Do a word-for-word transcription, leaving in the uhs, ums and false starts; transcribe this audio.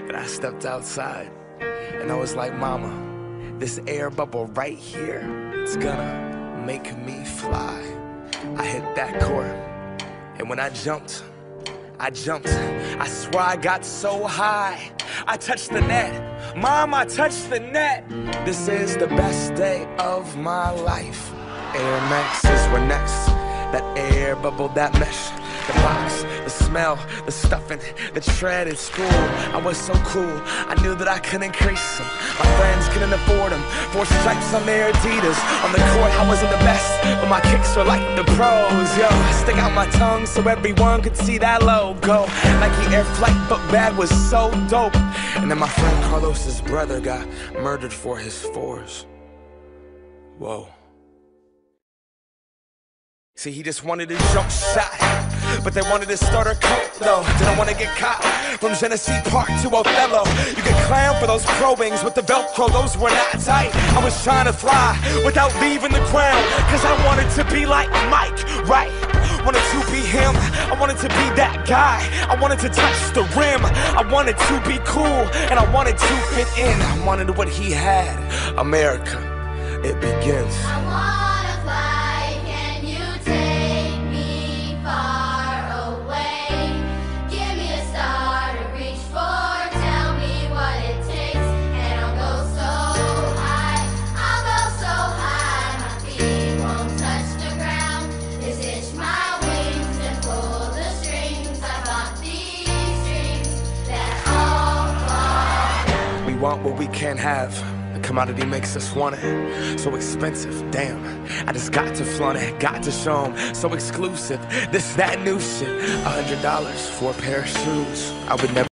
Then I stepped outside, and I was like, Mama, this air bubble right here, it's gonna make me fly. I hit that court, and when I jumped, I jumped. I swear I got so high, I touched the net. Mom, I touched the net. This is the best day of my life. Air Maxes were next. That air bubble, that mesh, the box, the smell, the stuffing, the tread at school. I was so cool, I knew that I could increase them. My friends couldn't afford them. Four stripes on their Adidas. On the court, I wasn't the best, but my kicks were like the pros. Yo, I stick out my tongue so everyone could see that logo. Nike Air Flight book bag was so dope. And then my friend Carlos's brother got murdered for his fours. Whoa. See, he just wanted a jump shot, but they wanted to start a cult, though. Didn't want to get caught. From Genesee Park to Othello, you could clown for those probings with the Velcro, those were not tight. I was trying to fly without leaving the ground, cause I wanted to be like Mike, right? Wanted to be him, I wanted to be that guy. I wanted to touch the rim, I wanted to be cool, and I wanted to fit in. I wanted what he had. America, it begins. I wanna fly, can you take me far away? Give me a star to reach for, tell me what it takes, and I'll go so high, I'll go so high, my feet won't touch the ground. Just itch my wings and pull the strings. I got these dreams that all fall. We want what we can't have. The commodity makes us want it. So expensive, damn. I just got to flaunt it, got to show 'em. So exclusive, this, that new shit. A hundred dollars for a pair of shoes. I would never